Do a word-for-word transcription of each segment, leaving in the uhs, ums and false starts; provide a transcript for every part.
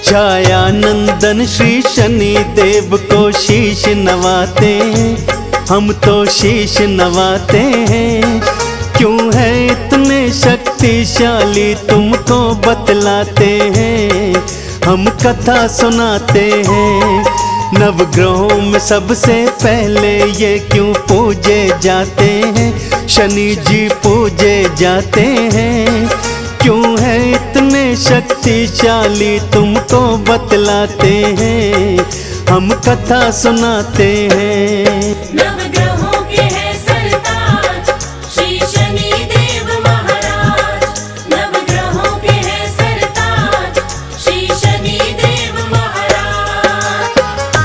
छाया नंदन श्री शनि देव को शीश नवाते हम तो शीश नवाते हैं। क्यों है इतने शक्तिशाली तुमको बतलाते हैं, हम कथा सुनाते हैं। नवग्रहों में सबसे पहले ये क्यों पूजे जाते हैं, शनि जी पूजे जाते हैं। क्यों है इतने शक्तिशाली तुमको बतलाते हैं, हम कथा सुनाते हैं। नवग्रहों के हैं सरताज श्री शनि देव महाराज, नवग्रहों के हैं सरताज श्री शनि देव महाराज।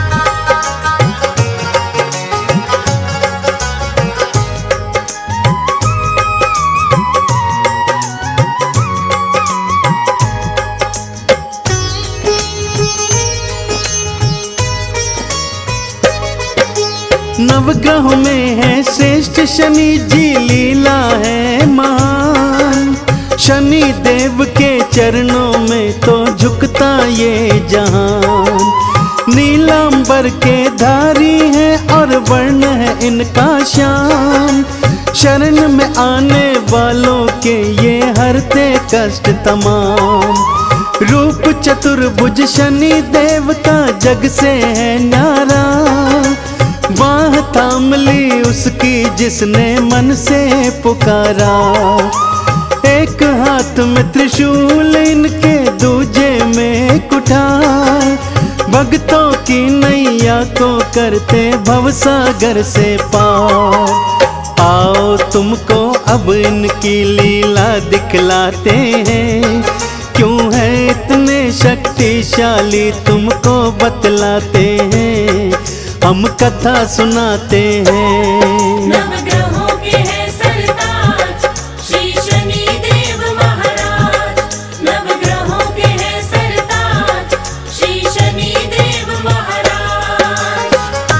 नवग्रहों में है श्रेष्ठ शनि जी, लीला है महान। शनि देव के चरणों में तो झुकता ये जहान। नीलांबर के धारी है और वर्ण है इनका श्याम। शरण में आने वालों के ये हरते कष्ट तमाम। रूप चतुर्भुज शनि देव का जग से है न्यारा। बाह थाम ली उसकी जिसने मन से पुकारा। एक हाथ में त्रिशूल इनके दूजे में कुठार। भक्तों की नैया को करते भवसागर से पार। आओ तुमको अब इनकी लीला दिखलाते हैं। क्यों है इतने शक्तिशाली तुमको बतलाते हैं, हम कथा सुनाते हैं। नवग्रहों के हैं सरताज श्री शनि देव महाराज, नवग्रहों के हैं सरताज श्री शनि देव महाराज।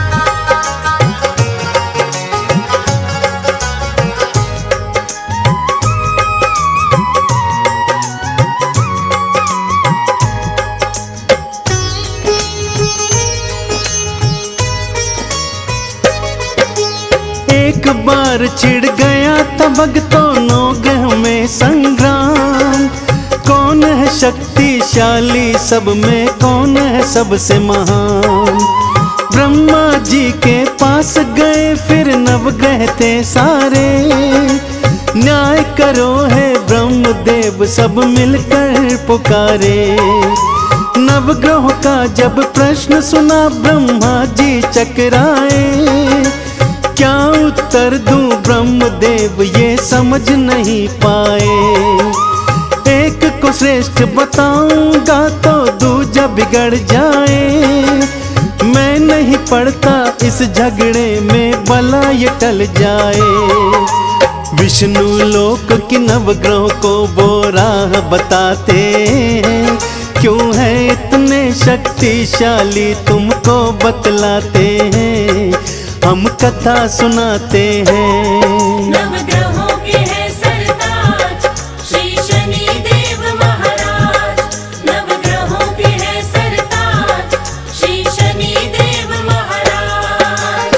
एक बार छिड़ गया था भक्तों नौगह में संग्राम। कौन है शक्तिशाली सब में, कौन है सबसे महान। ब्रह्मा जी के पास गए फिर नवग्रह थे सारे। न्याय करो है ब्रह्मदेव सब मिलकर पुकारे। नवग्रहों का जब प्रश्न सुना ब्रह्मा जी चकराए। क्या उत्तर दूं ब्रह्मदेव ये समझ नहीं पाए। एक को श्रेष्ठ बताऊंगा तो दूजा बिगड़ जाए। मैं नहीं पड़ता इस झगड़े में भला ये टल जाए। विष्णु लोक की नवग्रहों को वो राह बताते हैं। क्यों है इतने शक्तिशाली तुमको बतलाते हैं, हम कथा सुनाते हैं। नवग्रहों के हैं सरताज श्री शनि देव महाराज, नवग्रहों के हैं सरताज श्री शनि देव महाराज।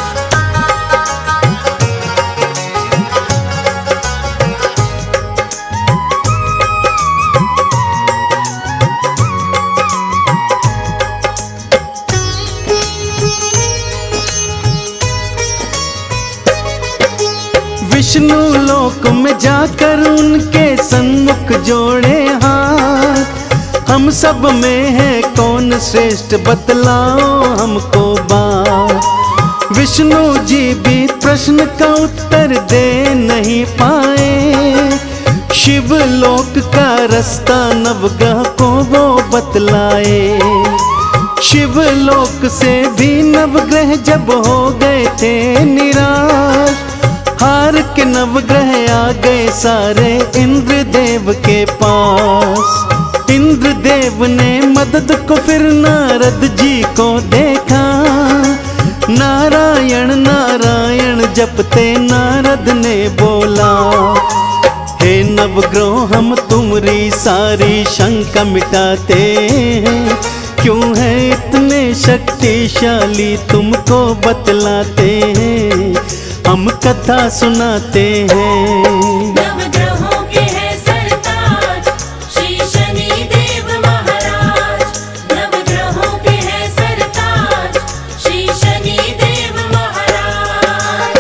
विष्णु लोक में जाकर उनके सन्मुख जोड़े हाथ। हम सब में है कौन श्रेष्ठ बतलाओ हमको बात। विष्णु जी भी प्रश्न का उत्तर दे नहीं पाए। शिव लोक का रास्ता नवग्रह को वो बतलाए। शिव लोक से भी नवग्रह जब हो गए थे निराश। हार के नवग्रह आ गए सारे इंद्र देव के पास। इंद्र देव ने मदद को फिर नारद जी को देखा। नारायण नारायण जपते नारद ने बोला। नवग्रह हम तुम्हारी सारी शंका मिटाते हैं। क्यों है इतने शक्तिशाली तुमको बतलाते हैं, हम कथा सुनाते हैं। नवग्रहों के हैं सरताज श्री शनि देव महाराज। नवग्रहों के हैं सरताज श्री शनि देव महाराज।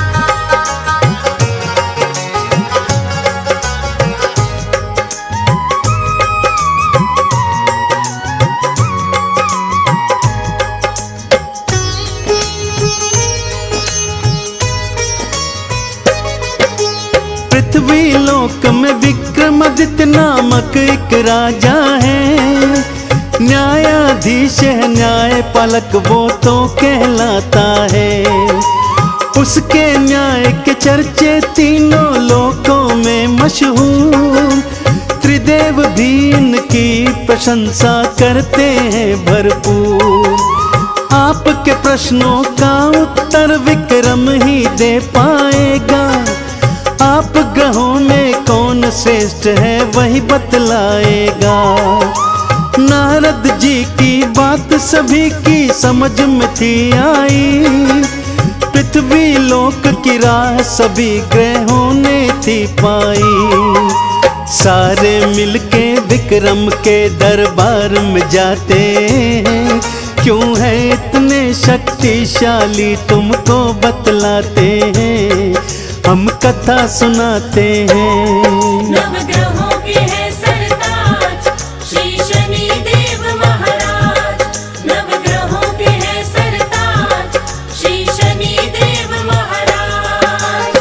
पृथ्वी लोक में विक्रमादित्य नामक एक राजा है, न्यायाधीश है न्याय पालक वो तो कहलाता है। उसके न्याय के चर्चे तीनों लोकों में मशहूर, त्रिदेव भी इनकी प्रशंसा करते हैं भरपूर। आपके प्रश्नों का उत्तर विक्रम ही दे पाएगा, आप ग्रहों में कौन श्रेष्ठ है वही बतलाएगा। नारद जी की बात सभी की समझ में थी आई, पृथ्वी लोक की राह सभी ग्रहों ने थी पाई। सारे मिलके विक्रम के दरबार में जाते हैं, क्यों है इतने शक्तिशाली तुमको बतलाते हैं, हम कथा सुनाते हैं। नवग्रहों के हैं सरताज श्री शनि देव महाराज। नवग्रहों के हैं सरताज श्री शनि देव महाराज।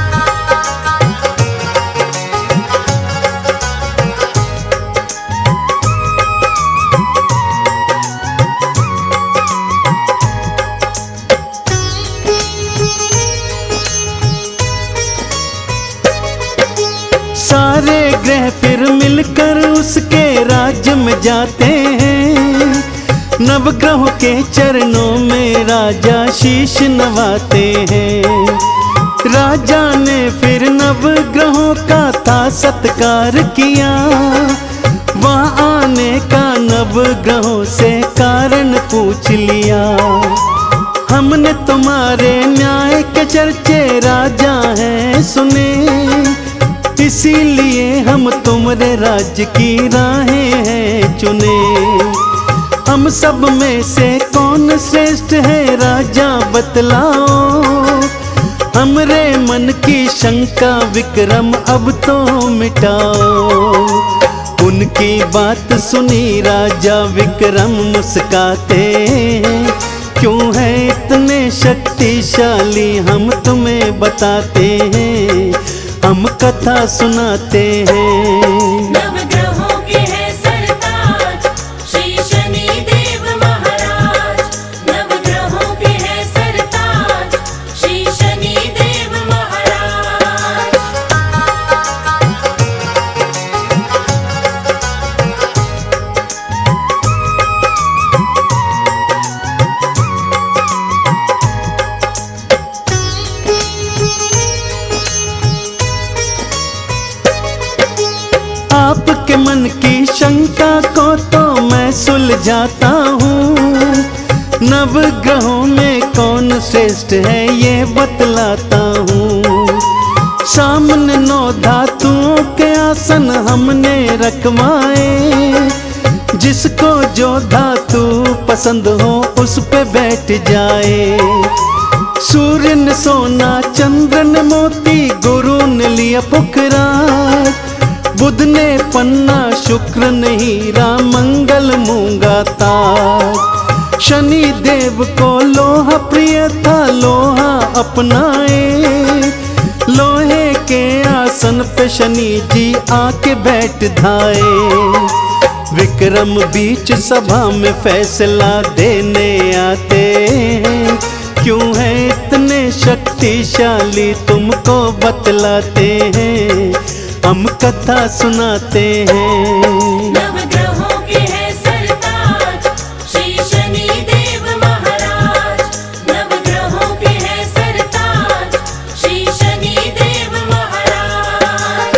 सारे ग्रह फिर मिलकर उसके राज्य में जाते हैं, नवग्रहों के चरणों में राजा शीश नवाते हैं। राजा ने फिर नवग्रहों का था सत्कार किया, वहाँ आने का नवग्रहों से कारण पूछ लिया। हमने तुम्हारे न्याय के चर्चे राजा हैं सुने, इसीलिए हम तुम्हारे राज्य की राहें हैं चुने। हम सब में से कौन श्रेष्ठ है राजा बतलाओ, हमरे मन की शंका विक्रम अब तो मिटाओ। उनकी बात सुनी राजा विक्रम मुस्काते हैं, क्यों है इतने शक्तिशाली हम तुम्हें बताते हैं, हम कथा सुनाते हैं। नवग्रहों के हैं सरताज श्री शनि देव महाराज। नवग्रहों के हैं सरताज श्री शनि देव महाराज। आपके मन की शंका को तो मैं सुलझाता हूँ, नवग्रहों में कौन श्रेष्ठ है ये बतलाता हूँ। सामने नौ धातुओं के आसन हमने रखवाए, जिसको जो धातु पसंद हो उस पे बैठ जाए। सूर्य ने सोना, चंद्र ने मोती, गुरु ने लिया पुखराज, बुध ने पन्ना, शुक्र ने हीरा, मंगल मूंगा ताज। शनि देव को लोहा प्रिय था, लोहा अपनाए, लोहे के आसन पे शनि जी आके बैठ धाए। विक्रम बीच सभा में फैसला देने आते हैं, क्यों है इतने शक्तिशाली तुमको बतलाते हैं, हम कथा सुनाते हैं। नवग्रहों के हैं सरताज श्री शनि देव महाराज। नवग्रहों के हैं सरताज श्री शनि देव महाराज।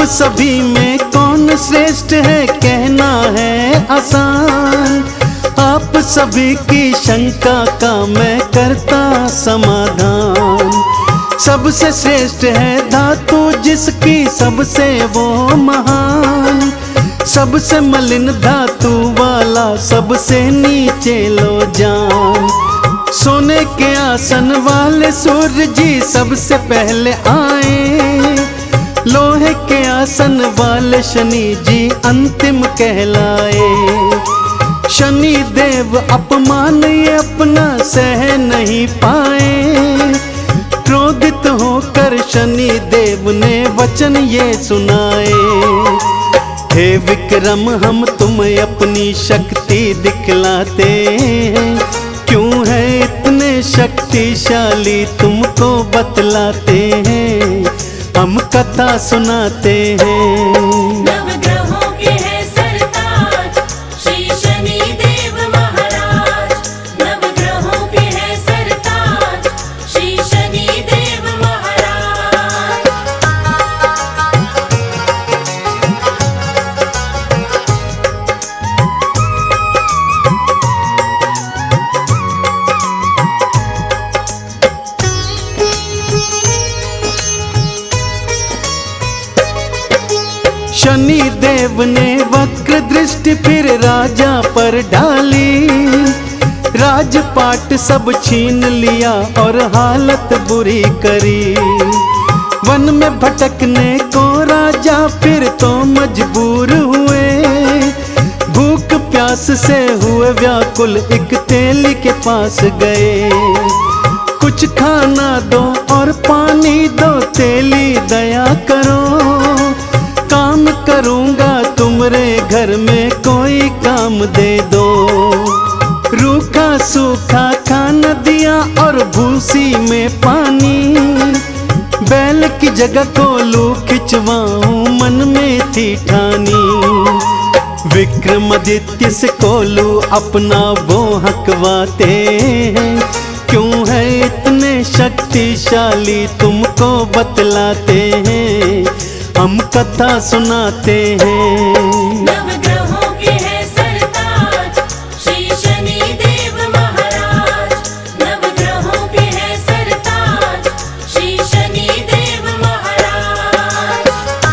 सभी में कौन श्रेष्ठ है कहना है आसान। आप सभी की शंका का मैं करता समाधान। सबसे श्रेष्ठ है धातु जिसकी सबसे वो महान। सबसे मलिन धातु वाला सबसे नीचे लो जान। सोने के आसन वाले सूर्य जी सबसे पहले आए। लोहे के आसन वाले शनि जी अंतिम कहलाए। शनि देव अपमान ये अपना सह नहीं पाए। क्रोधित होकर शनि देव ने वचन ये सुनाए। हे विक्रम हम तुम्हें अपनी शक्ति दिखलाते हैं। क्यों है इतने शक्तिशाली तुमको बतलाते हैं। हम कथा सुनाते हैं। नवग्रहों के है सरताज श्री शनि देव महाराज। नवग्रहों के है सरताज श्री शनि देव महाराज। शनि देव ने वक्र दृष्टि फिर राजा पर डाली। राजपाट सब छीन लिया और हालत बुरी करी। वन में भटकने को राजा फिर तो मजबूर हुए। भूख प्यास से हुए व्याकुल एक तेली के पास गए। कुछ खाना दो और पानी दो तेली दया करो। काम करूंगा तुमरे घर में कोई काम दे दो। रूखा सूखा खाना दिया और भूसी में पानी। बैल की जगह कोलू खिंचवाऊं मन में थी ठानी। विक्रमादित्य से कोलू अपना वो हकवाते हैं। क्यों है इतने शक्तिशाली तुमको बतलाते हैं। हम कथा सुनाते हैं। नवग्रहों के है सरताज श्री शनि देव महाराज। नवग्रहों के है सरताज श्री शनि देव महाराज।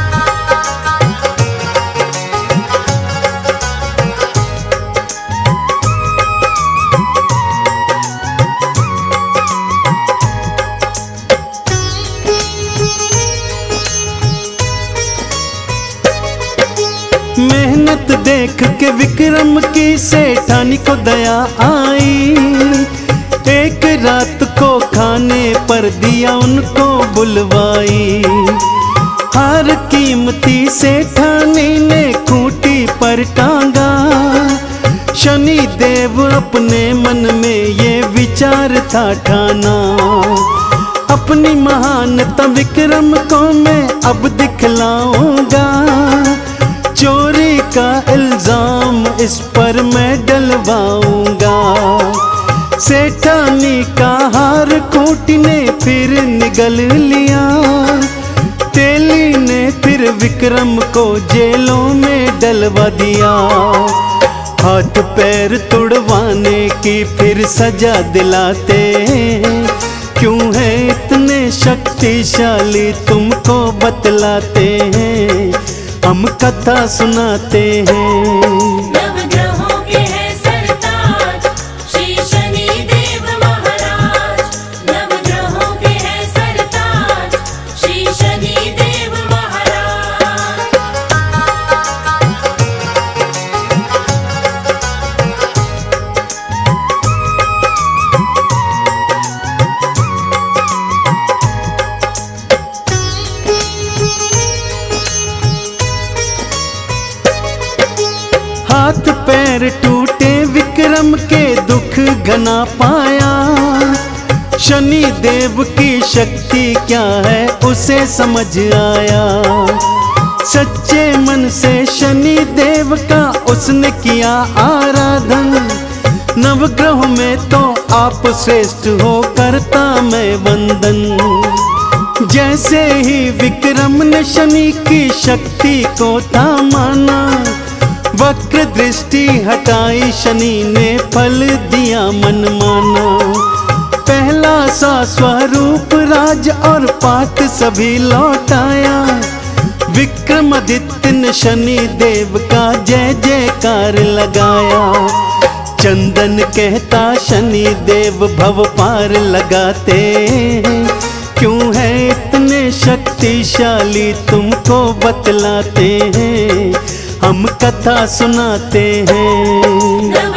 मेहनत देख के विक्रम की सेठानी को दया आई। एक रात को खाने पर दिया उनको बुलवाई। हर कीमती सेठानी ने खूंटी पर टांगा। शनि देव अपने मन में ये विचार था ठाना। अपनी महानता विक्रम को मैं अब दिखलाऊंगा। चोरी का इल्जाम इस पर मैं डलवाऊंगा। सेठानी का हार खूंटी ने फिर निगल लिया। तेली ने फिर विक्रम को जेलों में डलवा दिया। हाथ पैर तुड़वाने की फिर सजा दिलाते हैं। क्यों है इतने शक्तिशाली तुमको बतलाते हैं। हम कथा सुनाते हैं। नवग्रहों के है सरताज श्री शनि देव महाराज। नवग्रहों के है सरताज श्री शनि देव महाराज। हाथ पैर टूटे विक्रम के दुख घना पाया। शनि देव की शक्ति क्या है उसे समझ आया। सच्चे मन से शनि देव का उसने किया आराधन। नवग्रह में तो आप श्रेष्ठ हो करता मैं वंदन। जय से ही विक्रम ने शनि की शक्ति को था माना। वक्र दृष्टि हटाई शनि ने फल दिया मनमाना। पहला सा स्वरूप राज और पाठ सभी लौटाया। विक्रमादित्य ने शनि देव का जय जयकार लगाया। चंदन कहता शनि देव भव पार लगाते हैं, क्यों है इतने शक्तिशाली तुमको बतलाते हैं, हम कथा सुनाते हैं।